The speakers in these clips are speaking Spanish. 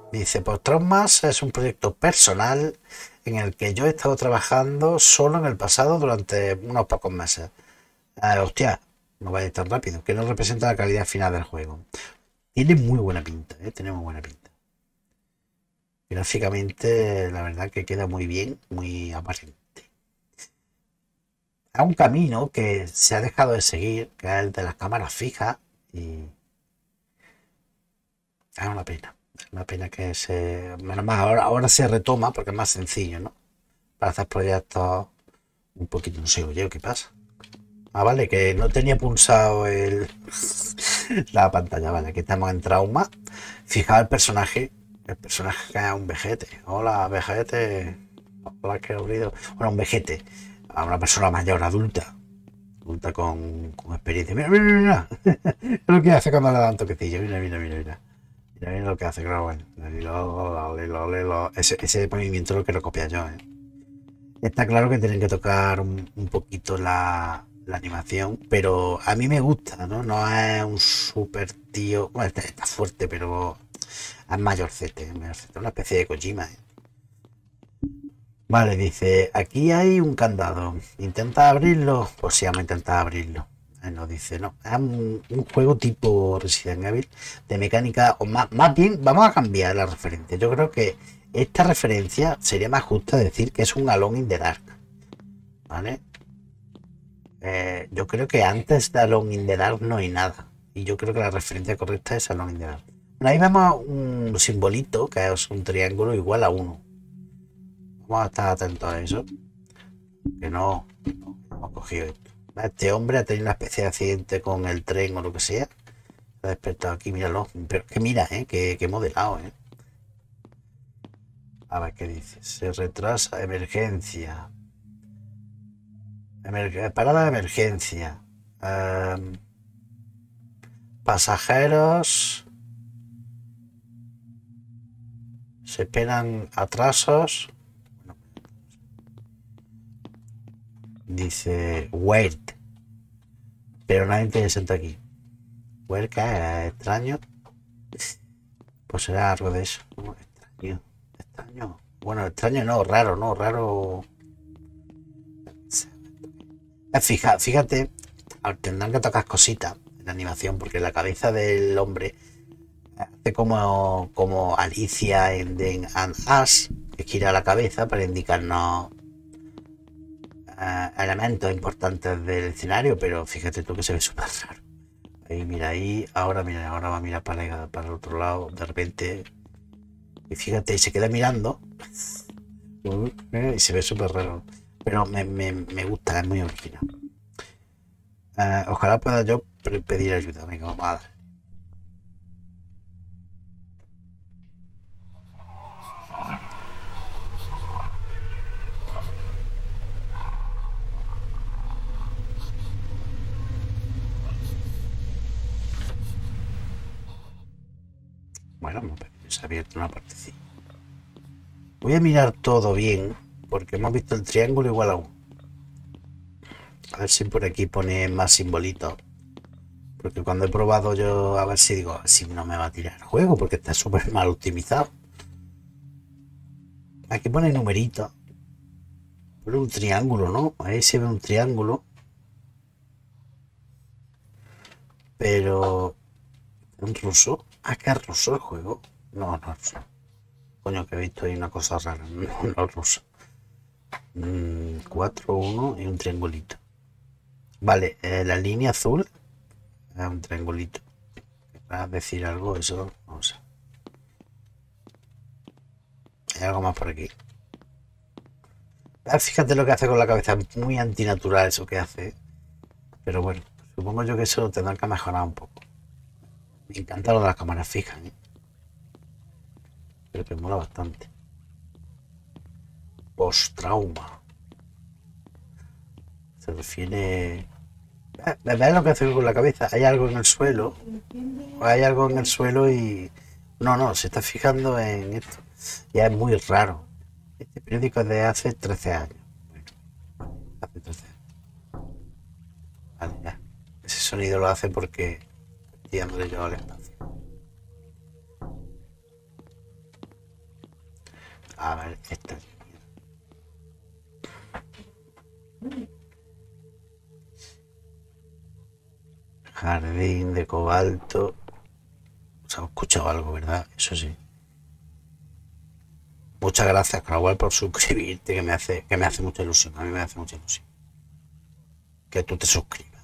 Dice, pues Traumas es un proyecto personal en el que yo he estado trabajando solo en el pasado durante unos pocos meses. Hostia, no vaya tan rápido, que no representa la calidad final del juego. Tiene muy buena pinta, tiene muy buena pinta. Gráficamente, la verdad que queda muy bien, muy aparente. Es un camino que se ha dejado de seguir, que es el de las cámaras fijas, y es una pena. Es una pena que se... Menos mal, ahora se retoma porque es más sencillo, ¿no? Para hacer proyectos un poquito... No sé, oye, ¿qué pasa? Ah, vale, que no tenía pulsado la pantalla, vale, aquí estamos en trauma. Fijaos el personaje que es un vejete. Hola, vejete. Hola, que he olvidado. Bueno, un vejete, a una persona mayor, adulta con experiencia. Mira, mira, mira, mira lo que hace cuando le da un toquecillo. Mira, mira, mira, mira. Mira, mira lo que hace, claro, bueno. Ese movimiento lo quiero copiar yo, ¿eh? Está claro que tienen que tocar un poquito la animación, pero a mí me gusta, ¿no? No es un super tío. Bueno, está fuerte, pero es mayorcete, es mayorcete, una especie de Kojima, ¿eh? Vale, dice, aquí hay un candado. ¿Intenta abrirlo? Pues sí, vamos a intentar abrirlo. Nos dice, no, es un juego tipo Resident Evil de mecánica, o más bien, vamos a cambiar la referencia. Yo creo que esta referencia sería más justa decir que es un Alone in the Dark, ¿vale? Yo creo que antes de Alone in the Dark no hay nada. Y yo creo que la referencia correcta es Alone in the Dark. Bueno, ahí vemos un simbolito que es un triángulo igual a uno. Vamos a estar atentos a eso. Que no hemos cogido esto. Este hombre ha tenido una especie de accidente con el tren o lo que sea. Se ha despertado aquí, míralo. Pero que mira, que modelado, eh. A ver qué dice. Se retrasa, emergencia. Parada de emergencia. Um, pasajeros. Se esperan atrasos. Dice wait. Pero nadie se sienta aquí. Wait, que es extraño. Pues será algo de eso. ¿No? Extraño. Extraño. Bueno, extraño no, raro, no, raro. Fíjate, tendrán que tocar cositas en la animación porque la cabeza del hombre hace como Alicia en And Us, que gira la cabeza para indicarnos elementos importantes del escenario, pero fíjate tú que se ve súper raro. Ahí, mira, ahora va a mirar para el otro lado, de repente, y fíjate, y se queda mirando, y se ve súper raro. Pero me gusta, es muy original. Ojalá pueda yo pedir ayuda. Venga, vamos a dar. Bueno, se ha abierto una partecita. Voy a mirar todo bien, porque hemos visto el triángulo igual a uno. A ver si por aquí pone más simbolitos. Porque cuando he probado yo, a ver si digo, a ver si no me va a tirar el juego, porque está súper mal optimizado. Aquí pone numeritos. Pone un triángulo, ¿no? Ahí se ve un triángulo. Pero... ¿un ruso? ¿Ah, que es ruso el juego? No, no es ruso. Coño, que he visto ahí una cosa rara. No, no es ruso. 4, 1 y un triangulito. Vale, la línea azul es un triangulito. ¿Para decir algo? Eso no sé. Hay algo más por aquí. Fíjate lo que hace con la cabeza. Muy antinatural eso que hace. Pero bueno, supongo yo que eso tendrá que mejorar un poco. Me encanta lo de las cámaras fijas, ¿eh? Pero que mola bastante. Post-trauma. Se refiere... ¿Ves lo que hace con la cabeza? Hay algo en el suelo. Hay algo en el suelo y... No, no, se está fijando en esto. Ya es muy raro. Este periódico es de hace 13 años. Bueno, hace 13 años. Vale, ya. Ese sonido lo hace porque estoy dándole yo al espacio. A ver, esta. Jardín de cobalto. ¿Se ha escuchado algo, verdad? Eso sí. Muchas gracias, Crowell, por suscribirte, que me hace mucha ilusión. A mí me hace mucha ilusión que tú te suscribas.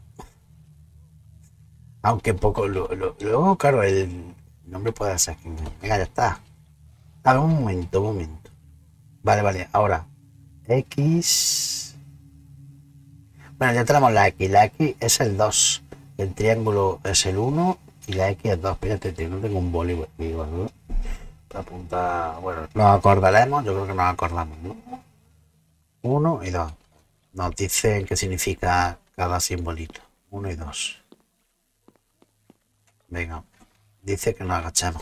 Aunque poco, luego, claro, el nombre puede ser que venga, ya está. A ver, un momento, un momento. Vale, vale, ahora. X. Bueno, ya tenemos la X. La X es el 2. El triángulo es el 1 y la X es 2. Espérate, no tengo un boli aquí, ¿no? Para apuntar. Bueno, nos acordaremos, yo creo que nos acordamos, ¿no? 1 y 2. Nos dicen qué significa cada simbolito. 1 y 2. Venga, dice que nos agachemos.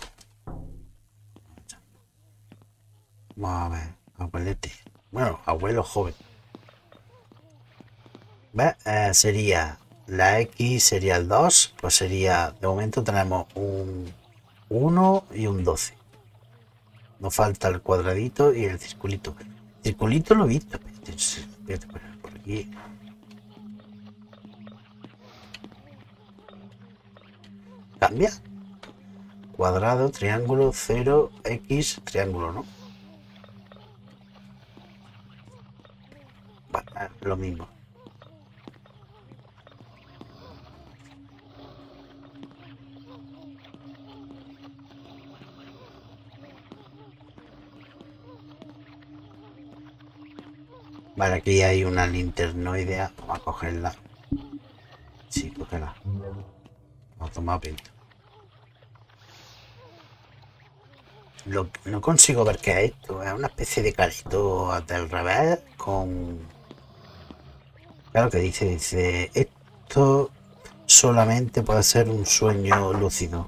Vamos a ver, abuelete. Bueno, abuelo joven. ¿Ves? Sería la X, sería el 2, pues sería, de momento tenemos un 1 y un 12. Nos falta el cuadradito y el circulito. El circulito lo he visto. Espérate, por aquí. Cambia. Cuadrado, triángulo, 0, X, triángulo, ¿no? Bueno, lo mismo. Vale, aquí hay una linternoidea. Vamos a cogerla. Sí, cógela. Vamos a tomar pinto. No consigo ver qué es esto. Es una especie de carito del revés con... Claro que dice, esto solamente puede ser un sueño lúcido.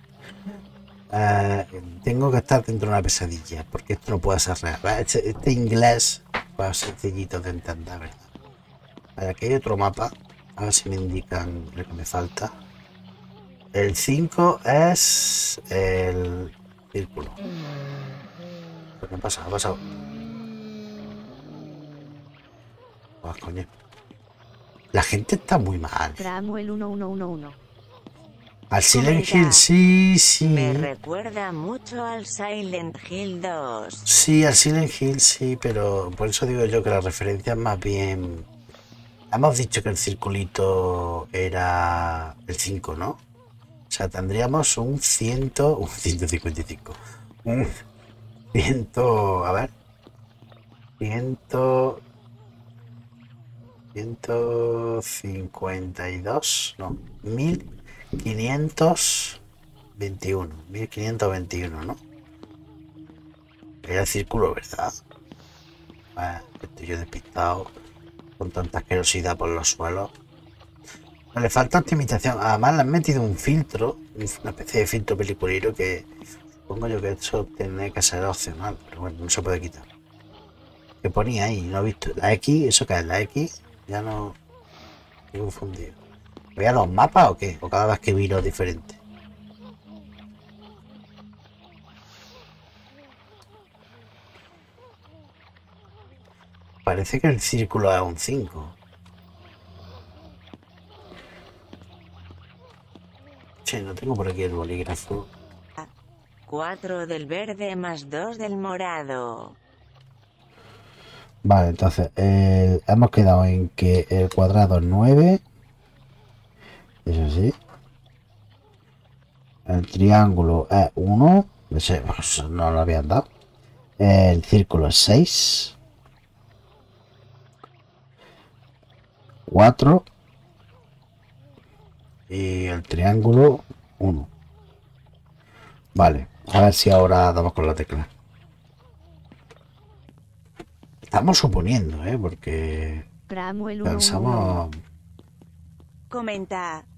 Tengo que estar dentro de una pesadilla, porque esto no puede ser real. Este inglés va sencillito de entender, ¿verdad? Vale, aquí hay otro mapa. A ver si me indican lo que me falta. El 5 es el círculo. ¿Qué ha pasado? ¿Ha pasado? Oh, coño. La gente está muy mal. Cramuel 1111. Al Silent Hill, sí, sí. Me recuerda mucho al Silent Hill 2. Sí, al Silent Hill, sí, pero por eso digo yo que la referencia es más bien... Hemos dicho que el circulito era el 5, ¿no? O sea, tendríamos un 155. Un 100, a ver. 100, 152, no, 1521, ¿no? Era el círculo, ¿verdad? Estoy yo despistado con tanta asquerosidad por los suelos. No, le falta optimización. Además le han metido un filtro, una especie de filtro peliculero que supongo yo que eso tiene que ser opcional, pero bueno, no se puede quitar. ¿Qué ponía ahí? No he visto. La X, ¿eso qué es? La X, ya no... Estoy confundido. ¿Veía los mapas o qué? ¿O cada vez que vino diferente? Parece que el círculo es un 5. Che, no tengo por aquí el bolígrafo. 4 del verde más 2 del morado. Vale, entonces hemos quedado en que el cuadrado es 9. Eso sí. El triángulo es 1. Ese, pues, no lo habían dado. El círculo es 6. 4. Y el triángulo 1. Vale, a ver si ahora damos con la tecla. Estamos suponiendo, porque Cramuel pensamos... Comenta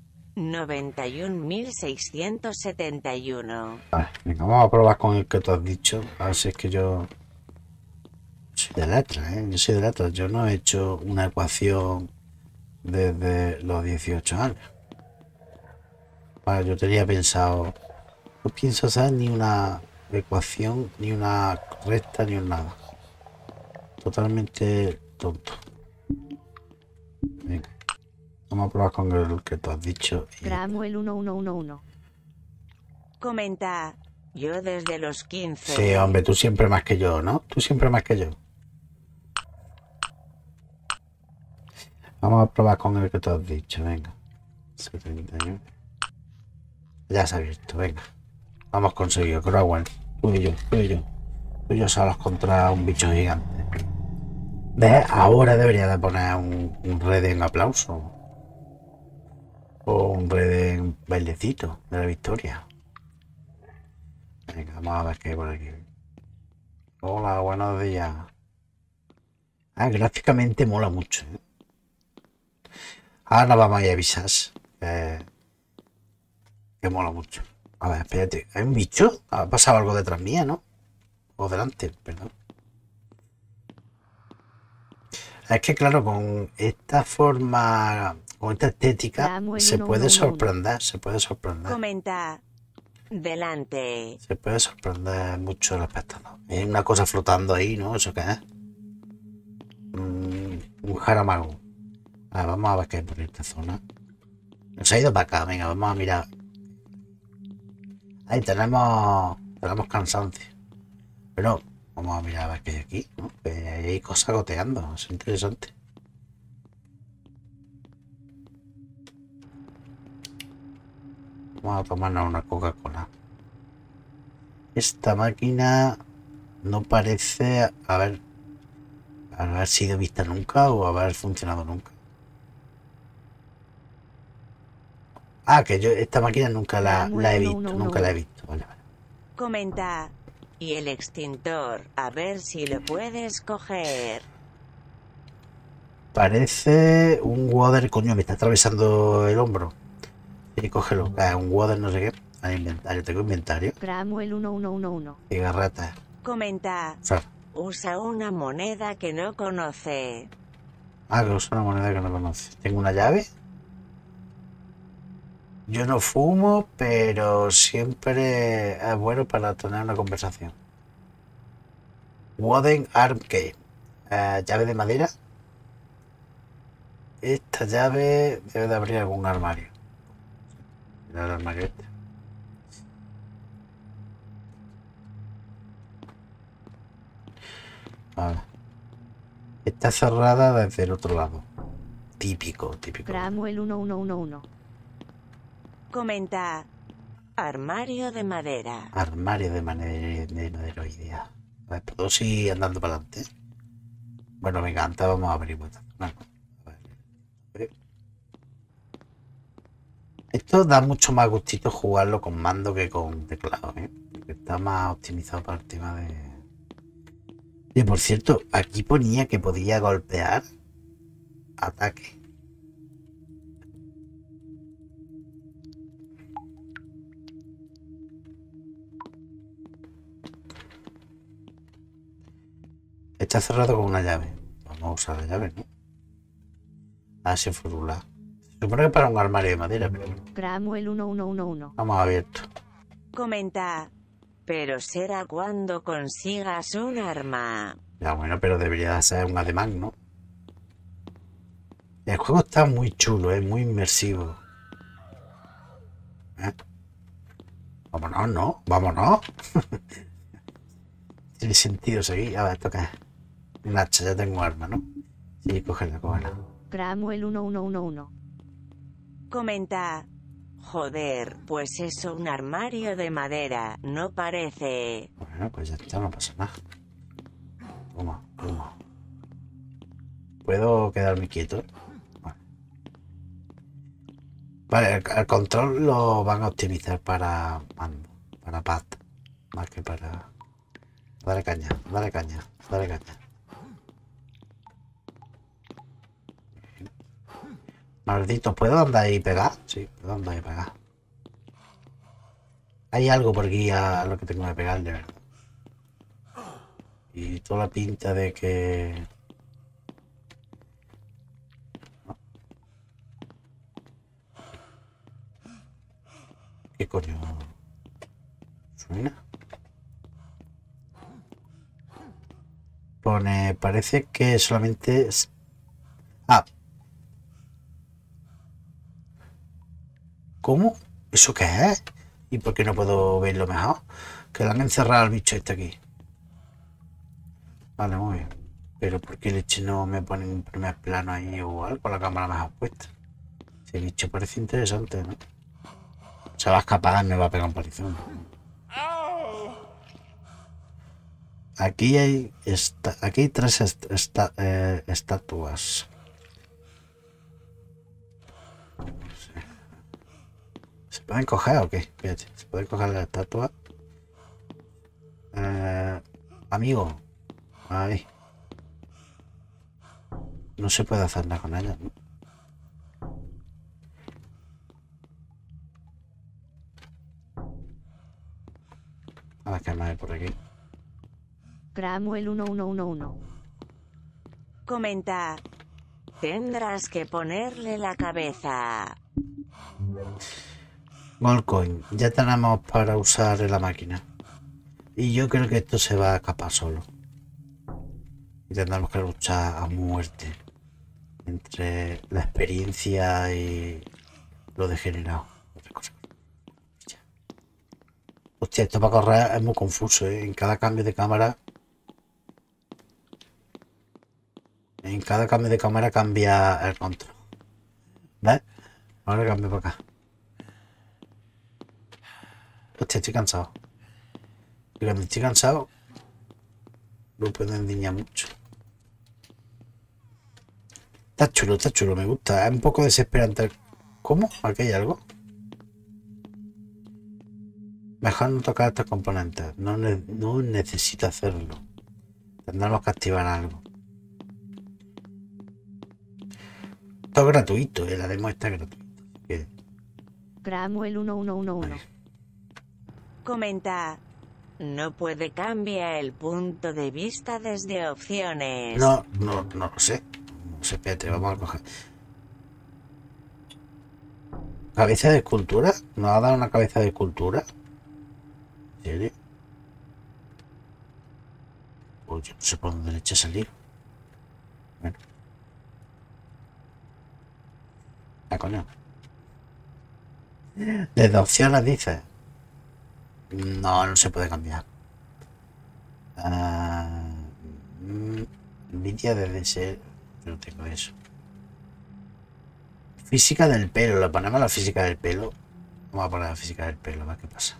91.671. Vale, venga, vamos a probar con el que tú has dicho. A ver si es que yo soy de letras, Yo soy de letras. Yo no he hecho una ecuación desde los 18 años. Vale, yo tenía pensado... No pienso hacer ni una ecuación, ni una recta, ni un nada. Totalmente tonto. Venga. Vamos a probar con el que tú has dicho. Cramuel 1111. Comenta. Yo desde los 15. Sí, hombre, tú siempre más que yo, ¿no? Tú siempre más que yo. Vamos a probar con el que tú has dicho, venga. 79. Ya se ha visto, venga. Vamos conseguido, Crowell. Tú y yo, tú y yo. Tú y yo solos contra un bicho gigante. ¿Ves? Ahora debería de poner un red en aplauso. O un red en bailecito de la victoria. Venga, vamos a ver qué hay por aquí. Hola, buenos días. Ah, gráficamente mola mucho, ¿eh? Ahora vamos a ir a avisar. Que mola mucho. A ver, espérate. ¿Hay un bicho? Ha pasado algo detrás mía, ¿no? O delante, perdón. Es que claro, con esta forma, con esta estética, Cramuel se puede 1111. sorprender, se puede sorprender. Comenta. Delante. Se puede sorprender mucho el espectador. Hay una cosa flotando ahí, ¿no? ¿Eso qué es? Un jaramago. A ver, vamos a ver qué hay por esta zona. Nos ha ido para acá, venga, vamos a mirar. Ahí tenemos cansancio. Pero vamos a mirar a ver qué hay aquí, ¿no? Que hay cosas goteando, es interesante. Vamos a tomarnos una Coca-Cola. Esta máquina no parece haber sido vista nunca o haber funcionado nunca. Ah, que yo esta máquina nunca la he visto, nunca la he visto. Vale, vale. Comenta. Y el extintor. A ver si lo puedes coger. Parece un water, coño, me está atravesando el hombro. Sí, cógelo. Un water no sé qué. Al inventario, tengo inventario. Cramuel 1111. Cigarrata. Comenta. O sea, Usa una moneda que no conoce. ah, que usa una moneda que no conoce. Tengo una llave. Yo no fumo, pero siempre es bueno para tener una conversación. Wooden Arm Key. Llave de madera. Esta llave debe de abrir algún armario. Mira el armario este. Vale. Está cerrada desde el otro lado. Típico, típico. Cramuel 1111. Comenta. Armario de madera. Armario de maderoidea. A ver, ¿puedo seguir andando para adelante? Bueno, venga, antes vamos a abrir. Bueno, a ver. Esto da mucho más gustito jugarlo con mando que con teclado, ¿eh? Porque está más optimizado para el tema de... Y por cierto, aquí ponía que podía golpear ataque. Está cerrado con una llave. Vamos a usar la llave, ¿no? Ah, se formula. Se supone que para un armario de madera, pero Cramuel 1111. vamos abierto. Comenta. Pero será cuando consigas un arma. Ya bueno, pero debería ser un ademán, ¿no? El juego está muy chulo, es muy inmersivo. ¿Eh? Vámonos, ¿no? Vámonos. Tiene sentido seguir. A ver, esto qué es. Un hacha, ya tengo arma, ¿no? Sí, cógela, cógela. Cramuel 1111. Comenta. Joder, pues es un armario de madera, no parece. Bueno, pues ya está, no pasa nada. Toma, toma. ¿Puedo quedarme quieto? Vale, el control lo van a optimizar para mando, para pad, más que para... Dale caña, dale caña, dale caña. Maldito, ¿puedo andar ahí y pegar? Sí, puedo andar ahí y pegar. Hay algo por aquí a lo que tengo que pegar, de verdad. Y toda la pinta de que... ¿Qué coño? ¿Suena? pone, parece que solamente es... Ah, ¿cómo? ¿Eso qué es? ¿Y por qué no puedo verlo mejor? Que le han encerrado al bicho este aquí. Vale, muy bien. Pero ¿por qué leche no me ponen un primer plano ahí o algo con la cámara mejor puesta? Ese bicho parece interesante, ¿no? Se va a escapar, me va a pegar un palizón. Aquí hay, aquí hay tres estatuas. ¿Se pueden coger o qué? Fíjate, ¿se pueden coger las estatuas? Amigo. Ahí. No se puede hacer nada con ellas, ¿no? A ver qué más hay por aquí. Cramuel 1111. Comenta. Tendrás que ponerle la cabeza. Goldcoin, ya tenemos para usar en la máquina. Y yo creo que esto se va a escapar solo. Y tendremos que luchar a muerte entre la experiencia y lo degenerado. Hostia, esto para correr es muy confuso, ¿eh? En cada cambio de cámara. En cada cambio de cámara cambia el control. ¿Ves? Ahora cambio para acá. Hostia, estoy cansado. Y cuando estoy cansado, no puedo endiñar mucho. Está chulo, me gusta. Es un poco desesperante. ¿Cómo? ¿Aquí hay algo? Mejor no tocar estos componentes. No necesito hacerlo. Tendremos que activar algo. Esto es gratuito, la demo está gratuita. Cramuel 1111. Comenta. No puede cambiar el punto de vista desde opciones. No lo sé. No sé, espérate, vamos a coger. ¿Cabeza de escultura? ¿Nos ha dado una cabeza de escultura? ¿En serio? Pues yo no sé por dónde le eché salir. Bueno. Ah, coño. Desde opciones dice. No se puede cambiar. Nvidia debe ser. No tengo eso. Física del pelo. ¿Le ponemos la física del pelo? Vamos a poner la física del pelo, a ver qué pasa.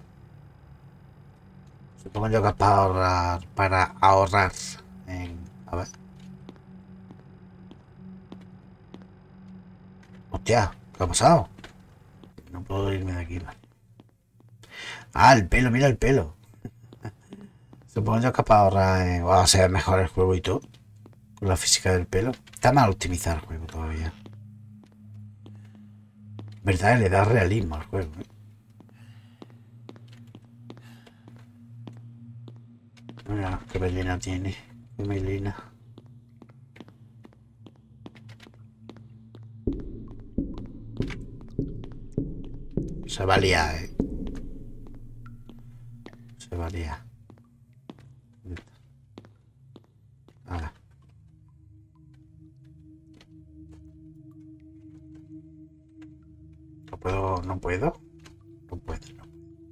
Supongo yo que es para ahorrar a ver. Hostia, ¿qué ha pasado? No puedo irme de aquí, vale. Ah, el pelo, mira el pelo. Supongo yo que es para ahorrar, o sea, mejor el juego y todo. Con la física del pelo. Está mal optimizado el juego todavía. ¿Verdad? Le da realismo al juego, ¿eh? Mira, qué melena tiene. Qué melena. Se va a liar, ¿eh? Se va a liar. Ahora. ¿No puedo? ¿No puedo? No puedo, no.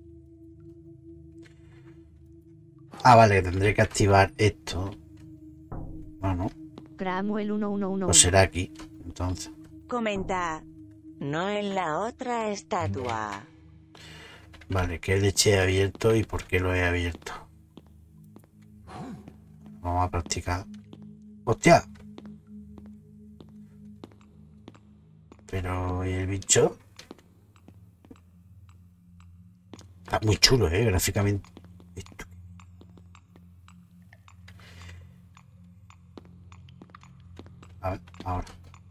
Ah, vale, tendré que activar esto. Bueno, Cramuel pues 1111. será aquí, entonces. Comenta. No en la otra estatua. Vale, ¿qué leche he abierto y por qué lo he abierto? Vamos a practicar. ¡Hostia! Pero, ¿y el bicho? Está muy chulo, gráficamente. Esto. A ver, ahora.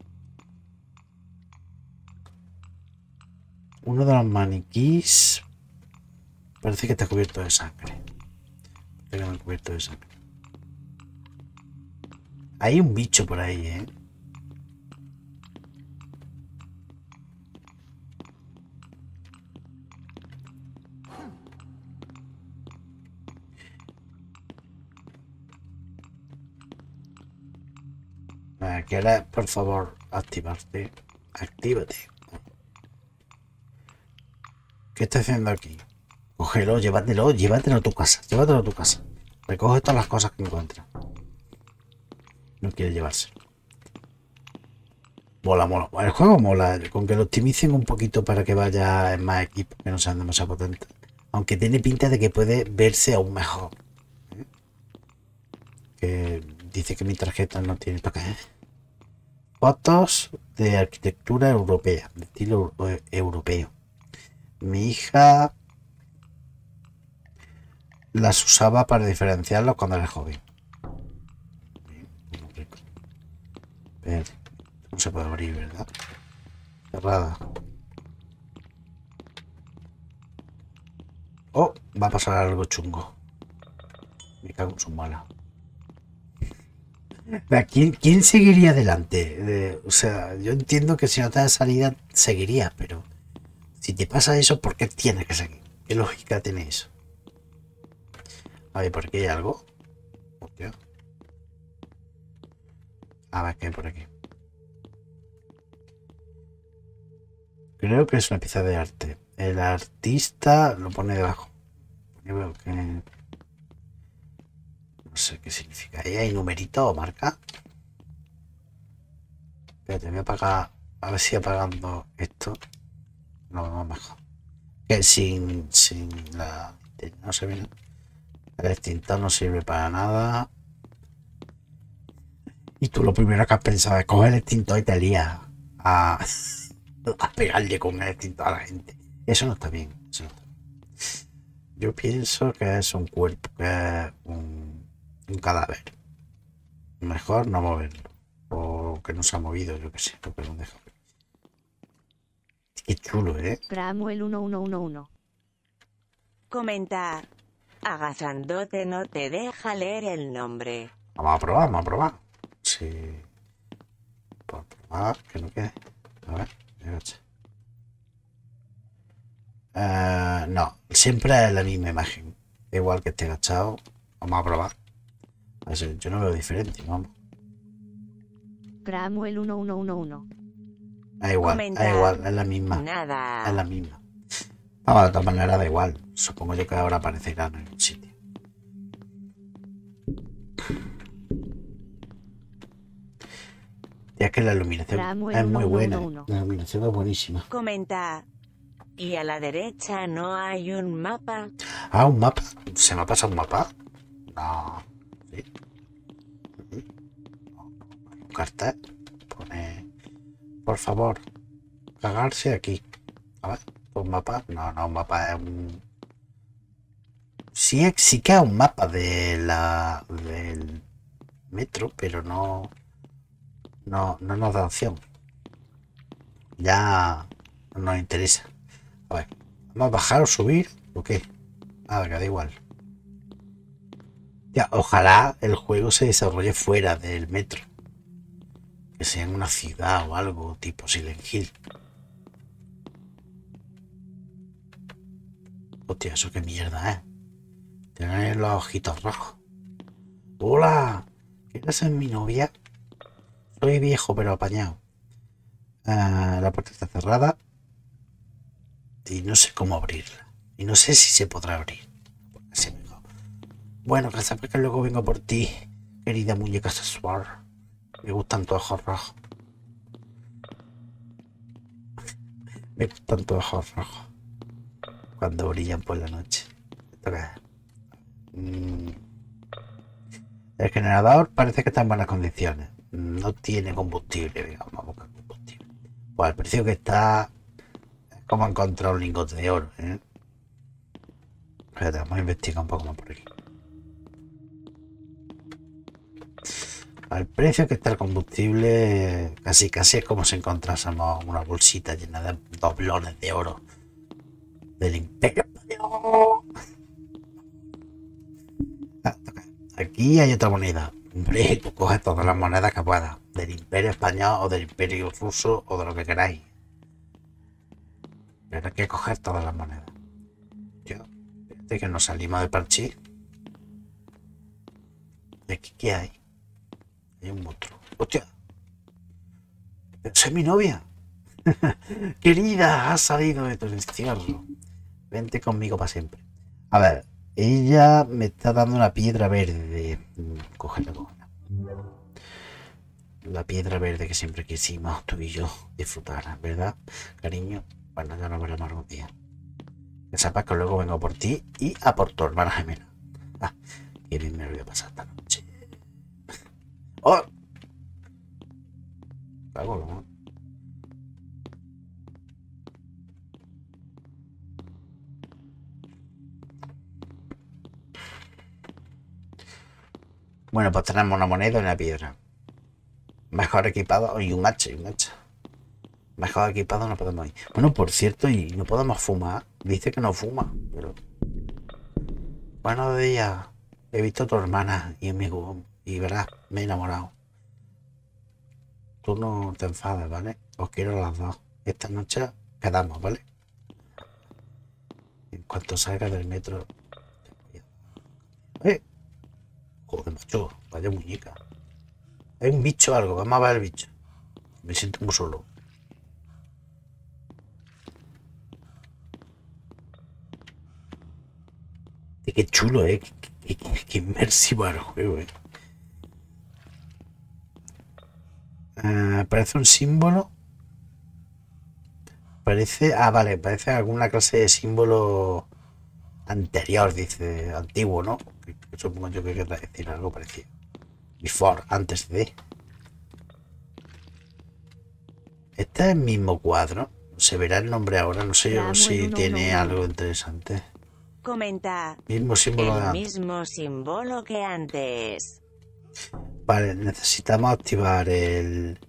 Uno de los maniquís parece que está cubierto de sangre. Parece que me he cubierto de sangre. Hay un bicho por ahí, ¿eh? ¿Quieres, por favor, activarte? Actívate. ¿Qué estás haciendo aquí? Cógelo, llévatelo a tu casa. Llévatelo a tu casa. Recoge todas las cosas que encuentras. No quiere llevarse. Mola. El juego mola. Con que lo optimicen un poquito para que vaya en más equipos, que no sean demasiado potentes. Aunque tiene pinta de que puede verse aún mejor. Que dice que mi tarjeta no tiene toque. Fotos de arquitectura europea, de estilo europeo. Mi hija las usaba para diferenciarlos cuando era joven. Pero no se puede abrir, ¿verdad? Cerrada. Oh, va a pasar algo chungo. Me cago en su mala. ¿Quién seguiría adelante? O sea, yo entiendo que si no te da salida, seguiría, pero si te pasa eso, ¿por qué tienes que seguir? ¿Qué lógica tiene eso? A ver, ¿por aquí hay algo? Hostia. A ver, ¿qué hay por aquí? Creo que es una pieza de arte. El artista lo pone debajo. Yo veo que... no sé qué significa. Ahí hay numerito o marca. Espérate, voy a apagar. A ver si apagando esto. No, mejor. Que sin la... no se ve. El extintor no sirve para nada. Y tú lo primero que has pensado es coger el extintor y te lías a pegarle con el extintor a la gente. Eso no está bien. Eso no está bien. Yo pienso que es un cuerpo, que es un cadáver. Mejor no moverlo. O que no se ha movido, yo que sé. Porque no deja. Qué chulo, ¿eh? Cramuel 1111. Comenta. Agazandote no te deja leer el nombre. Vamos a probar. Sí. Por probar, que no quede. A ver, no, siempre es la misma imagen. Igual que esté agachado. Vamos a probar. A ver, yo no veo diferente, vamos. Cramuel 1111. Es igual, es la misma. Nada. Es la misma. Vamos, de todas maneras da igual. Supongo yo que ahora aparecerá en el sitio. Ya que la iluminación Cramuel es muy 1111. buena. La iluminación es buenísima. Comenta. Y a la derecha no hay un mapa. Ah, un mapa. ¿Se me ha pasado un mapa? No. ¿Sí? Un cartel. Pone... por favor, cagarse aquí. A ver, un mapa. No, un mapa es un... Sí que es un mapa del metro, pero no nos da opción. Ya no nos interesa. A ver, ¿vamos a bajar o subir o qué? Nada, que da igual. Ya, ojalá el juego se desarrolle fuera del metro. Que sea en una ciudad o algo tipo Silent Hill. Hostia, eso qué mierda, ¿eh? Tener los ojitos rojos. ¡Hola! ¿Quieres ser mi novia? Soy viejo pero apañado. La puerta está cerrada. Y no sé cómo abrirla. Y no sé si se podrá abrir. Así mejor. Bueno, que sabes que luego vengo por ti, querida muñeca sexual. Me gustan tus ojos rojos. Me gustan tus ojos rojos. Cuando brillan por la noche. ¿Esto qué es? El generador parece que está en buenas condiciones. No tiene combustible. Venga, vamos a buscar combustible. Pues el precio que está... como encontrar un lingote de oro, ¿eh? Espérate, vamos a investigar un poco más por aquí. Al precio que está el combustible, casi es como si encontrásemos una bolsita llena de doblones de oro del Imperio Español. Aquí hay otra moneda. Hombre, tú coges todas las monedas que puedas, del Imperio Español o del Imperio Ruso o de lo que queráis. Pero hay que coger todas las monedas. Fíjate que nos salimos de parche. ¿Y aquí qué hay? Hay un monstruo. ¡Hostia! Soy mi novia. Querida, has salido de tu encierro. Vente conmigo para siempre. A ver, ella me está dando una piedra verde. Cógela, cógela. La piedra verde que siempre quisimos tú y yo disfrutar, ¿verdad, cariño? Bueno, ya nos veremos algún día. Que sepas que luego vengo por ti y a por tu hermana gemela. Ah, qué bien me lo voy a pasar esta noche. ¡Oh! Cago, ¿no? Bueno, pues tenemos una moneda y una piedra. Mejor equipado y un hacha y un hacha. Mejor equipado no podemos ir. Bueno, por cierto, y no podemos fumar. Dice que no fuma, pero... Buenos días. He visto a tu hermana y amigo. Y verás, me he enamorado. Tú no te enfades, ¿vale? Os quiero a las dos. Esta noche quedamos, ¿vale? En cuanto salga del metro... ¡Eh! Joder, macho, vaya muñeca. Hay un bicho o algo, vamos a ver el bicho. Me siento muy solo. Qué chulo, qué inmersivo el juego, parece un símbolo. Parece... Ah, vale, parece alguna clase de símbolo anterior, dice, antiguo, ¿no? Que supongo yo que querrá decir algo parecido. Before, antes de. Este es el mismo cuadro. Se verá el nombre ahora, no sé yo si tiene algo interesante. Comenta. Mismo símbolo de El antes. mismo símbolo que antes. Vale, necesitamos activar el...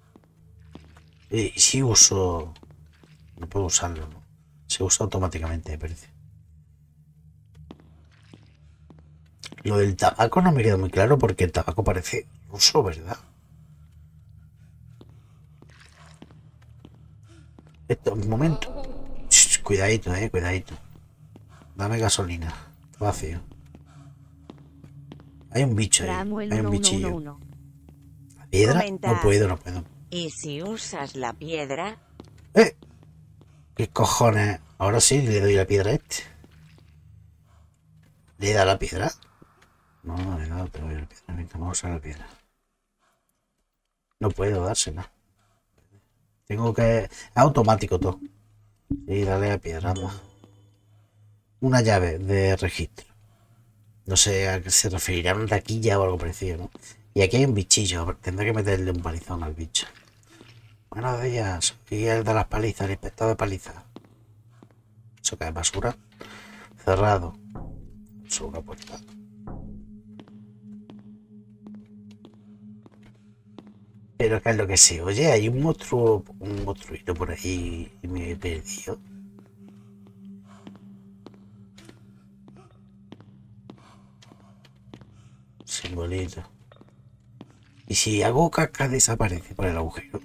Y si uso... No puedo usarlo, ¿no? Se usa automáticamente, me parece. Lo del tabaco no me queda muy claro porque el tabaco parece ruso, ¿verdad? Esto, un momento. Shh, cuidadito, cuidadito. Dame gasolina. Está vacío. Hay un bicho ahí. Hay un bichillo. ¿La piedra? Comenta. No puedo, no puedo. ¿Y si usas la piedra? ¡Eh! ¿Qué cojones? Ahora sí le doy la piedra a este. ¿Le da la piedra? No, no le he dado todavía la piedra. Venga, vamos a usar la piedra. No puedo dársela. Tengo que... Es automático todo. Sí, dale a la piedra, anda. Una llave de registro. No sé a qué se referirá, una taquilla o algo parecido, ¿no? Y aquí hay un bichillo. Tendré que meterle un palizón al bicho. Buenos días. Soy el de las palizas, el inspector de palizas. Eso que es basura. Cerrado. Basura puerta. Pero ¿qué es lo que se oye? Hay un monstruito por ahí y me he perdido. Simbolito. ¿Y si hago caca desaparece por el agujero?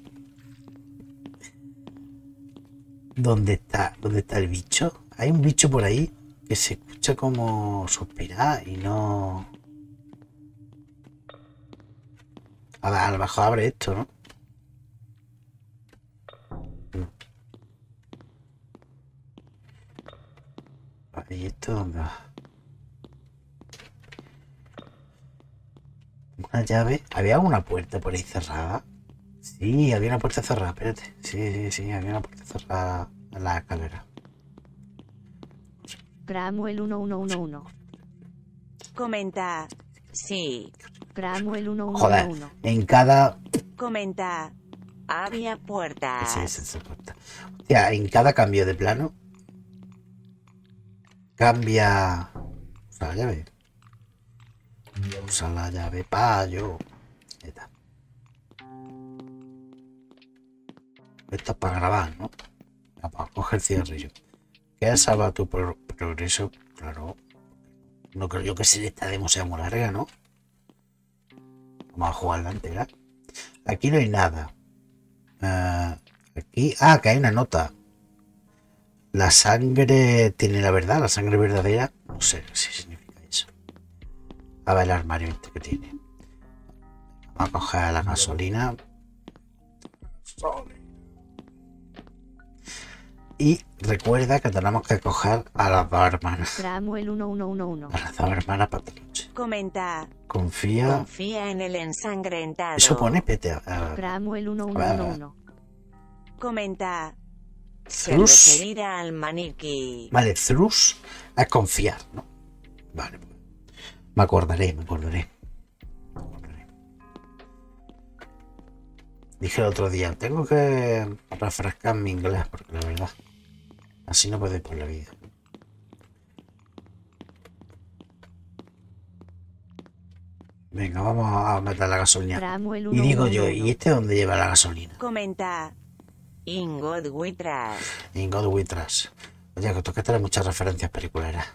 ¿Dónde está el bicho? Hay un bicho por ahí que se escucha como suspirar y no... A lo mejor abre esto, ¿no? ¿Y esto dónde va? Una llave. ¿Había una puerta por ahí cerrada? Sí, había una puerta cerrada, espérate. Sí, había una puerta cerrada en la escalera. Cramuel 1111. Comenta. Sí. Cramuel Joder, 1111. en cada... Comenta. Había puertas. Sí, esa puerta. O sea, en cada cambio de plano cambia... Usa la llave. Usa la llave payo. Ahí está. Esto es para grabar, ¿no? Para coger cigarrillo. ¿Quieres salvar tu progreso? Claro. No creo yo que si esta demo sea muy larga, ¿no? Vamos a jugarla entera. Aquí no hay nada. Aquí... Ah, que hay una nota. La sangre tiene la verdad, la sangre verdadera. No sé si significa eso. A ver el armario este que tiene. Vamos a coger la gasolina. Y recuerda que tenemos que coger a las dos hermanas. Samuel 1111. A las dos hermanas para esta noche. Comenta. Confía. Confía en el ensangrentado. Eso pone PT. Samuel 1111. Comenta. Se Trus. referirá al maniquí. Vale, Thrus es confiar, ¿no? Vale, pues. Me acordaré. Dije el otro día, tengo que refrescar mi inglés, porque la verdad, así no puedo ir por la vida. Venga, vamos a meter la gasolina. Samuel Y digo yo, 1111. ¿y este dónde lleva la gasolina? Comenta. In God we trust. En God We Trust. Oye, que toca traer muchas referencias peliculeras.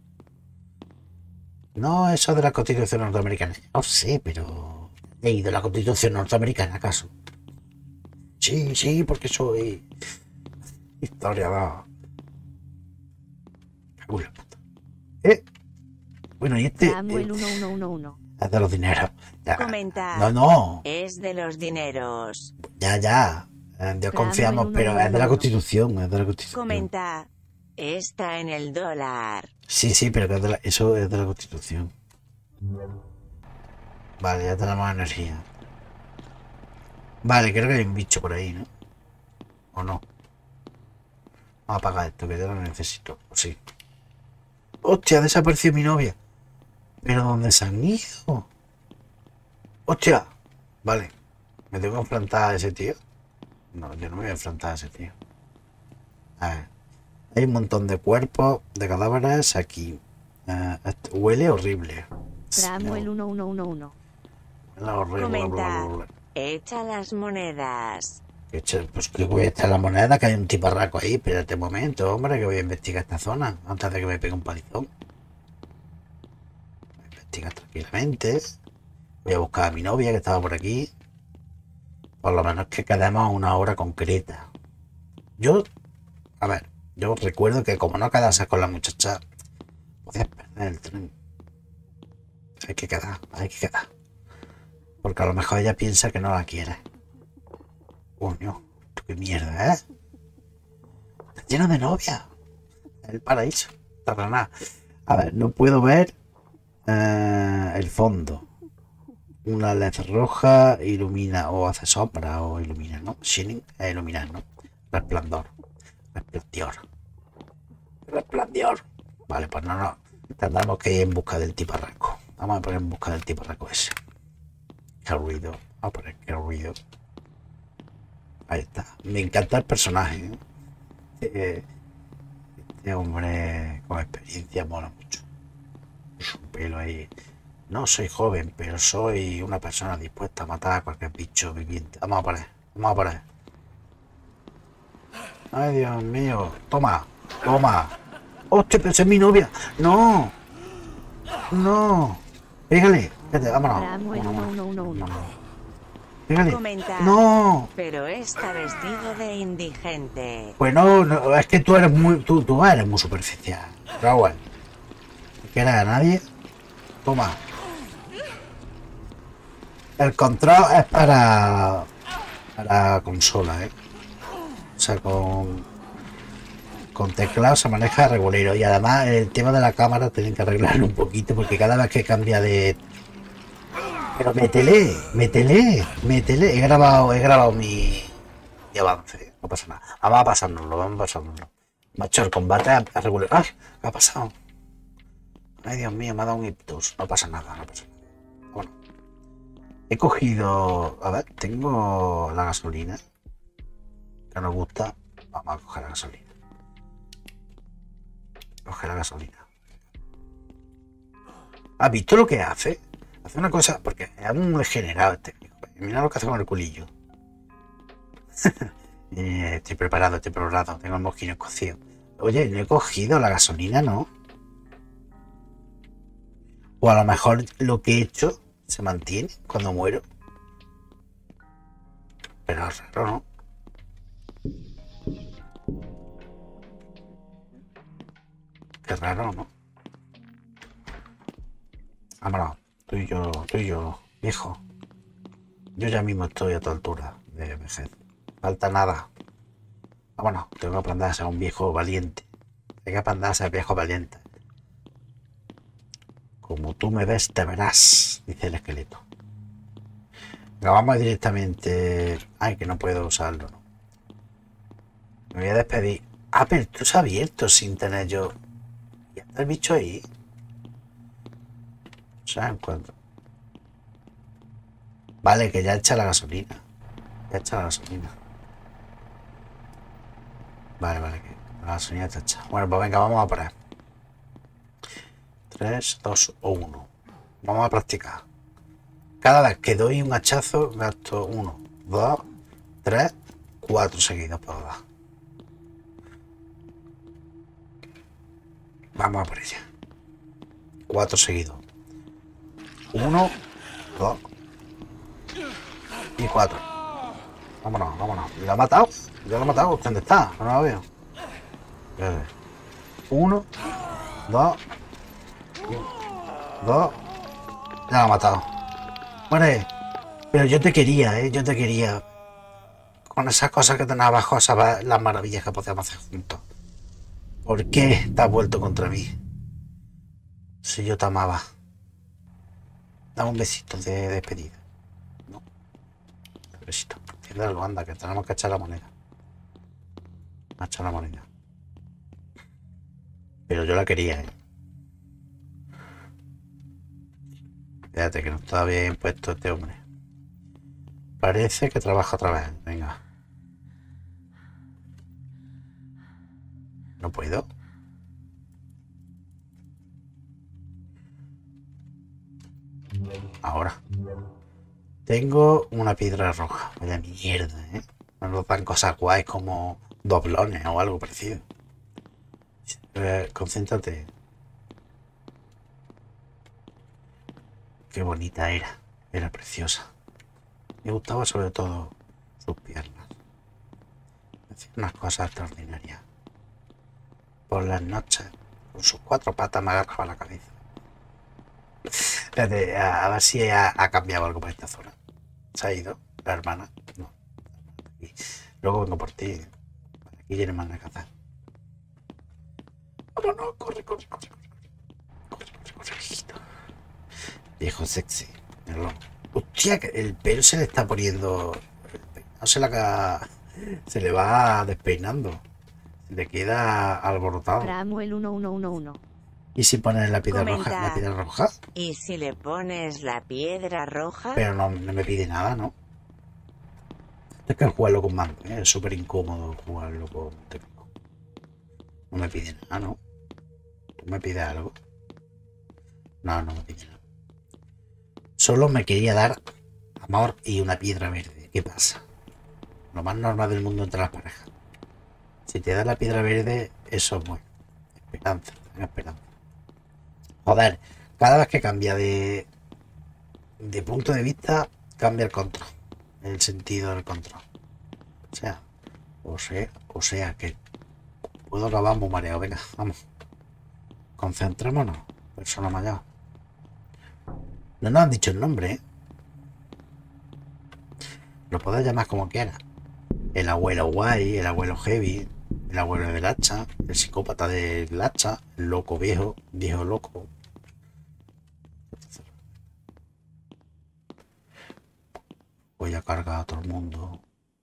No, eso de la Constitución norteamericana. No sé, pero... ¿He leído la Constitución norteamericana, acaso? Sí, porque soy... historiador. Cago en la puta. Bueno, y este... Samuel 1111. es de los dineros. Ya. Comenta. No. Es de los dineros. Ya. En Dios confiamos, pero es de la Constitución. Comenta. Está en el dólar. Sí, pero que eso es de la Constitución. Vale, ya tenemos energía. Vale, creo que hay un bicho por ahí, ¿no? ¿O no? Vamos a apagar esto, que ya lo necesito. ¿O sí? ¡Hostia! Ha desaparecido mi novia. ¿Pero dónde se han ido? ¡Hostia! Vale. ¿Me tengo que enfrentar a ese tío? No, yo no me voy a enfrentar a ese tío. A ver. Hay un montón de cuerpos, de cadáveres aquí. Esto huele horrible. Samuel 1111. Huele horrible. Comenta. Echa las monedas. Pues que voy a echar la moneda, que hay un tiparraco ahí. Espérate un momento, hombre, que voy a investigar esta zona antes de que me pegue un palizón. Voy a investigar tranquilamente. Voy a buscar a mi novia que estaba por aquí. Por lo menos que quedemos a una hora concreta. Yo recuerdo que como no quedase con la muchacha, podías perder el tren. Hay que quedar. Porque a lo mejor ella piensa que no la quiere. Coño, qué mierda, ¿eh? Está lleno de novia. El paraíso. Para nada. A ver, no puedo ver el fondo. Una LED roja ilumina o hace sombra o ilumina, ¿no? Shining es iluminar, ¿no? Resplandor. Vale, pues no. Tendremos que ir en busca del tiparraco. Vamos a poner en busca del tiparraco ese. Qué ruido. Vamos a poner qué ruido. Ahí está. Me encanta el personaje, ¿eh? Este hombre con experiencia mola mucho. Es un pelo ahí. No soy joven, pero soy una persona dispuesta a matar a cualquier bicho viviente. Vamos a poner. Ay, Dios mío. Toma. Hostia, pero esa es mi novia. No. Pégale. Vete, vámonos. Samuel 1111. Pégale. Comenta. No. Pero está vestido de indigente. Pues no, es que tú eres muy superficial. Raúl. ¿No quieres a nadie? Toma. El control es para consola, ¿eh? O sea, con teclado se maneja regulero. Y además el tema de la cámara tienen que arreglarlo un poquito porque cada vez que cambia de... Pero métele. He grabado mi avance. No pasa nada. Vamos a pasárnoslo. Macho, el combate es regular. ¡Ay! ¿Qué ha pasado? Ay, Dios mío, me ha dado un ictus. No pasa nada. Bueno. He cogido... A ver, tengo la gasolina. Que nos gusta. Vamos a coger la gasolina. ¿Has visto lo que hace? Hace una cosa... Porque es un degenerado este. Mira lo que hace con el culillo. Estoy preparado. Tengo el mosquino cocido. Oye, no he cogido la gasolina, ¿no? O a lo mejor lo que he hecho se mantiene cuando muero. Pero es raro, ¿no? Qué raro, ¿no? Vámonos, tú y yo, viejo. Yo ya mismo estoy a tu altura de vejez. Falta nada. Vámonos, tengo que aprender a ser un viejo valiente. Hay que aprender a ser viejo valiente. Como tú me ves, te verás, dice el esqueleto. Venga, vamos directamente. Ay, que no puedo usarlo, ¿no? Me voy a despedir. Ah, pero tú se ha abierto sin tener yo. ¿Y está el bicho ahí? O sea, encuentro. Vale, que ya echa la gasolina. Ya echa la gasolina. Vale, vale, que la gasolina está hecha. Bueno, pues venga, vamos a parar. 3, 2 o 1. Vamos a practicar. Cada vez que doy un hachazo, gasto 1, 2, 3, 4 seguidos puedo dar. Vamos a por ella. 4 seguidos. 1, 2 y 4. Vámonos, vámonos. ¿Lo ha matado? ¿Ya lo ha matado? ¿Dónde está? No lo veo. 1, 2, 2. Ya lo ha matado. Muere. Pero yo te quería, yo te quería. Con esas cosas que tenés abajo, sabes las maravillas que podemos hacer juntos. ¿Por qué te has vuelto contra mí? Si yo te amaba. Dame un besito de despedida. No. Un besito. Entiéndelo, anda, que tenemos que echar la moneda. A echar la moneda. Pero yo la quería, Fíjate que no está bien puesto este hombre. Parece que trabaja otra vez. Venga. No puedo. Ahora. Tengo una piedra roja. Vaya mierda, No nos dan cosas guays como doblones o algo parecido. Concéntrate. Qué bonita era. Era preciosa. Me gustaba sobre todo sus piernas. Hacía unas cosas extraordinarias. Por las noches, con sus 4 patas me agarraba la cabeza. Espérate, a ver si ha cambiado algo por esta zona. ¿Se ha ido la hermana? No. Y luego vengo por ti. Aquí tiene más que hacer. Vámonos, corre, corre, corre, corre. Corre, corre, corre. Viejo sexy. Hostia, que el pelo se le está poniendo. No se la. Se le va despeinando. Se le queda alborotado. Samuel 1111. ¿Y si pones la piedra Comenta. roja? ¿La piedra roja? ¿Y si le pones la piedra roja? Pero no me pide nada, ¿no? Es que jugarlo con mando, es súper incómodo jugarlo con teclado. No me pide nada, ¿no? ¿Tú me pides algo? No, no me pide nada. Solo me quería dar amor y una piedra verde. ¿Qué pasa? Lo más normal del mundo entre las parejas. Si te da la piedra verde, eso es bueno. Esperanza, tenga esperanza. Joder, cada vez que cambia de punto de vista, cambia el control. El sentido del control. O sea que puedo acabar muy mareado. Venga, vamos. Concentrémonos. Persona mayor. No nos han dicho el nombre, Lo puedes llamar como quieras. El abuelo guay, el abuelo heavy, el abuelo del hacha, el psicópata del hacha, el loco viejo, viejo loco. Voy a cargar a todo el mundo.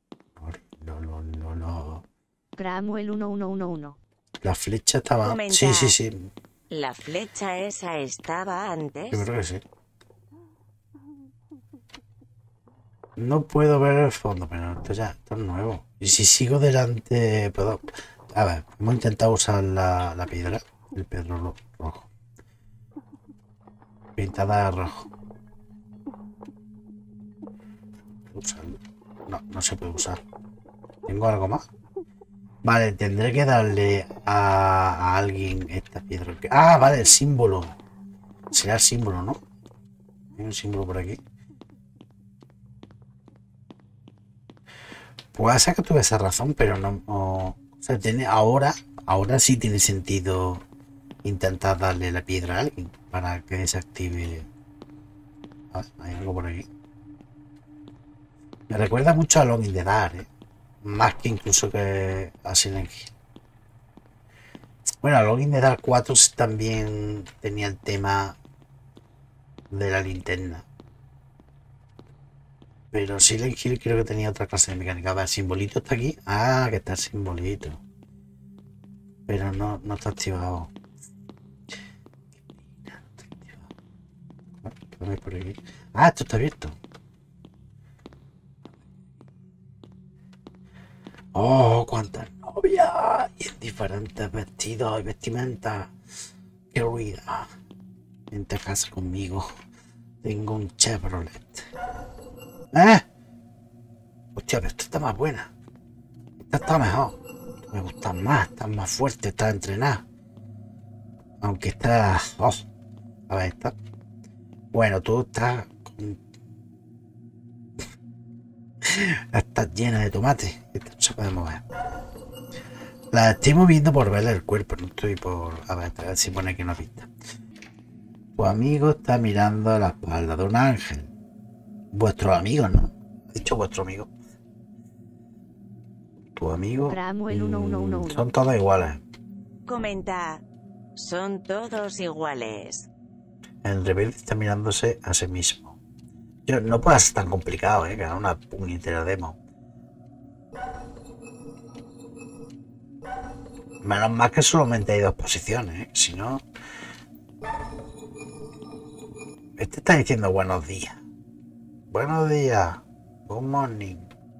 No. Samuel 1111. La flecha estaba. Comenta. Sí. ¿La flecha esa estaba antes? Yo creo que sí. No puedo ver el fondo, pero esto es nuevo. Y si sigo delante, puedo. A ver, hemos intentado usar la piedra, el pedro rojo. Pintada de rojo. Usarlo. No se puede usar. ¿Tengo algo más? Vale, tendré que darle a alguien esta piedra. Ah, vale, el símbolo. Será el símbolo, ¿no? Hay un símbolo por aquí. Puede ser que tuve esa razón, pero no. O sea, ahora sí tiene sentido intentar darle la piedra a alguien para que desactive. Ah, hay algo por aquí. Me recuerda mucho a Alone in the Dark, Más que incluso que a Silent Hill. Bueno, Alone de Dark 4 también tenía el tema de la linterna. Pero Silent Hill creo que tenía otra clase de mecánica. A ver, ¿el simbolito está aquí? Ah, que está el simbolito. Pero no está activado. Por aquí. Ah, esto está abierto. Oh, cuántas novias y en diferentes vestidos y vestimentas. Qué ruido. Ven a casa conmigo. Tengo un Chevrolet. ¿Eh? Hostia, pero esta está más buena. Esta está mejor. Me gusta más, está más fuerte, está entrenada. Aunque está... Oh, a ver, está... Bueno, tú estás... Estás llena de tomate. Esto no se puede mover. La estoy moviendo por verle el cuerpo, no estoy por... A ver si pone aquí una pista. Tu amigo está mirando a la espalda de un ángel. Vuestro amigo, ¿no? He dicho vuestro amigo. Tu amigo... Cramuel 1111. Son todos iguales. Comenta. Son todos iguales. El rebelde está mirándose a sí mismo. Yo, no puede ser tan complicado, que era una puñetera demo. Menos mal que solamente hay 2 posiciones, si no... Este está diciendo buenos días. Buenos días. Good morning.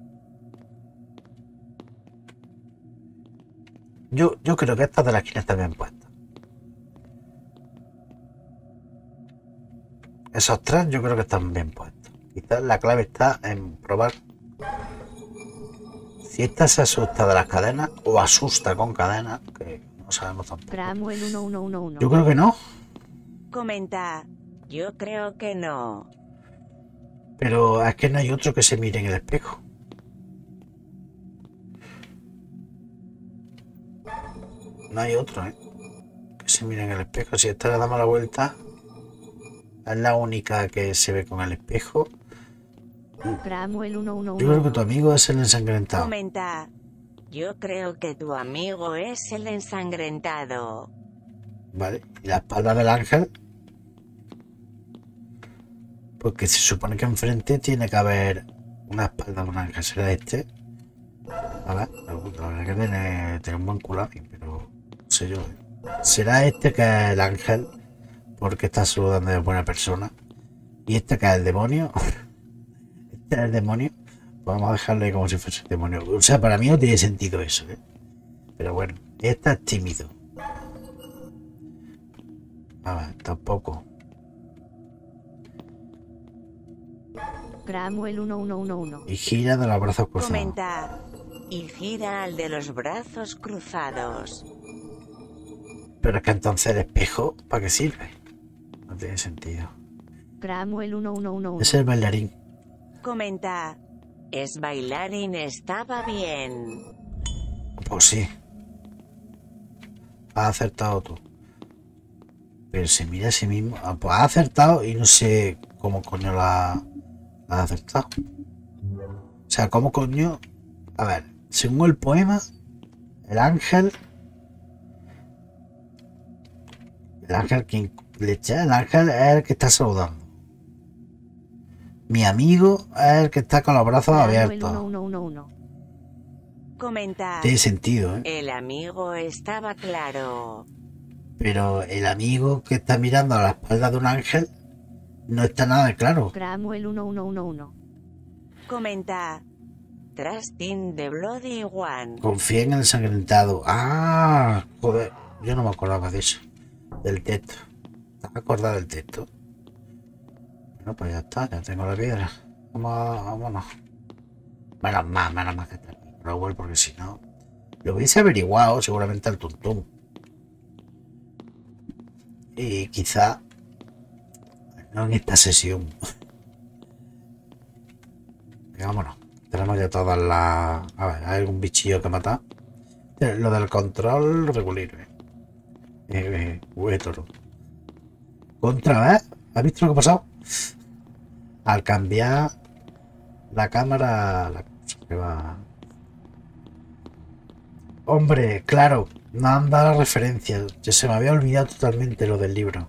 Yo creo que estas de la esquina están bien puestas. Esos 3 yo creo que están bien puestos. Quizás la clave está en probar si esta se asusta de las cadenas o asusta con cadenas, que no sabemos tampoco. Cramuel 1111. Yo creo que no, Comenta. Yo creo que no. pero es que no hay otro que se mire en el espejo. No hay otro, que se mire en el espejo. Si esta le damos la vuelta, es la única que se ve con el espejo. Cramuel Yo creo que 1111. tu amigo es el ensangrentado. Comenta. Yo creo que tu amigo es el ensangrentado. Vale, y la espalda del ángel, porque se supone que enfrente tiene que haber una espalda de un ángel. ¿Será este? A ver, la verdad que tiene un buen culo, pero no sé yo. ¿Será este que es el ángel? Porque está saludando de buena persona. ¿Y este que es el demonio? ¿Este es el demonio? Vamos a dejarle como si fuese el demonio. O sea, para mí no tiene sentido eso, Pero bueno, este es tímido. A ver, tampoco. Cramuel 1111. Y gira de los brazos cruzados. Comenta. Y gira al de los brazos cruzados. Pero es que entonces el espejo, ¿para qué sirve? No tiene sentido. Cramuel 1111. Es el bailarín. Comenta. Es bailarín, estaba bien. Pues sí. Has acertado tú. Pero se mira a sí mismo. Ah, pues ha acertado y no sé cómo coño la ha acertado. O sea, cómo coño... A ver, según el poema, el ángel... El ángel que le echa, el ángel es el que está saludando. Mi amigo es el que está con los brazos Cramuel abiertos. 1111. Comenta. Tiene sentido, El amigo estaba claro. Pero el amigo que está mirando a la espalda de un ángel no está nada claro. Cramuel 1111. Comenta. Trusting the Bloody One. Confía en el ensangrentado. Ah, joder, yo no me acordaba de eso. Del texto. ¿Te acordado del texto? Bueno, pues ya está, ya tengo la piedra. Vámonos. Menos más que está aquí, Rowell, porque si no, lo hubiese averiguado seguramente al tuntún. Y quizá no en esta sesión. Venga, vámonos. Tenemos ya todas las... A ver, hay algún bichillo que matar. Lo del control regular. Toro. Contra, ¿has visto lo que ha pasado? Al cambiar la cámara, la cosa que va... Hombre, claro, no han dado la referencia. Yo se me había olvidado totalmente lo del libro.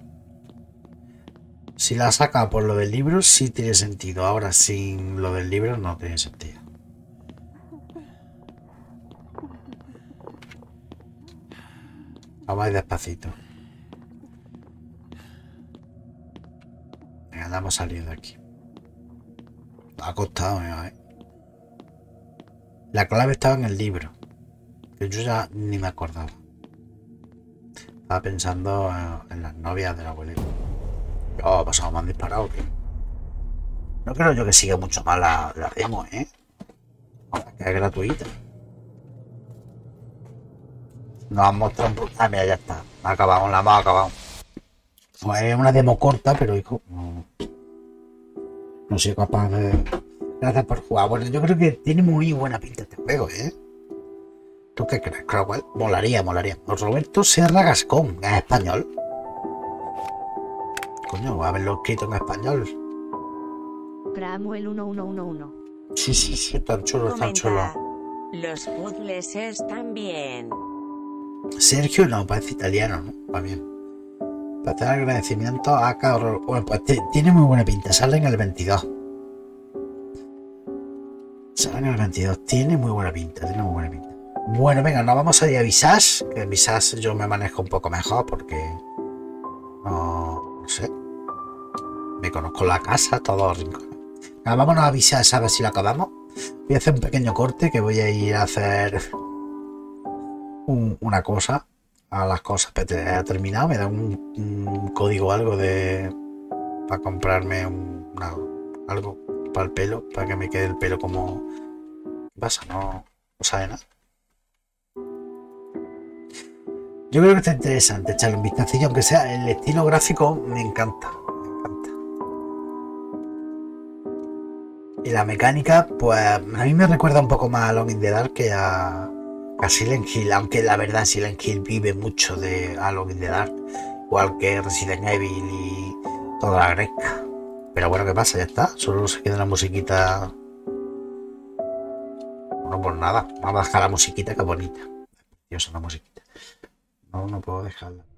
Si la saca por lo del libro, sí tiene sentido. Ahora, sin lo del libro, no tiene sentido. Vamos a ir despacito. Venga, ya hemos salido de aquí. Ha costado, ¿eh? La clave estaba en el libro. Que yo ya ni me acordaba. Estaba pensando en las novias del abuelito. Oh, pasado, me han disparado, ¿qué? No creo yo que siga mucho más la demo, ¿eh? Que es gratuita. Nos han mostrado un... Ah, mira, ya está. La hemos acabado. Pues es una demo corta, pero hijo, no soy capaz de... Gracias por jugar. Bueno, yo creo que tiene muy buena pinta este juego, ¿eh? ¿Tú qué crees, Crowell? Molaría. Roberto Serra Gascón, en español. Coño, haberlo escrito en español. Cramuel 1111. Sí, tan chulo. Los puzzles están bien. Sergio no, parece italiano, ¿no? Va bien. Para hacer agradecimiento a Carol. Bueno, pues tiene muy buena pinta. Sale en el 22. Tiene muy buena pinta. Bueno, venga, nos vamos a ir a Visage. Que en Visage yo me manejo un poco mejor porque... No sé. Me conozco la casa, todos los rincones. Venga, vámonos a Visage a ver si lo acabamos. Voy a hacer un pequeño corte que voy a ir a hacer... una cosa a las cosas que he terminado. Me da un código o algo de para comprarme algo para el pelo, para que me quede el pelo como... ¿Qué pasa? No sabe nada. Yo creo que está interesante echarle un vistacillo, aunque sea el estilo gráfico me encanta. Y la mecánica, pues a mí me recuerda un poco más a Alone in the Dark que a Silent Hill, aunque la verdad Silent Hill vive mucho de Alone in the Dark, igual que Resident Evil y toda la gresca. Pero bueno, ¿qué pasa? Ya está, solo se queda la musiquita. Bueno, pues nada, vamos a dejar la musiquita que es bonita. Dios, la musiquita. No puedo dejarla.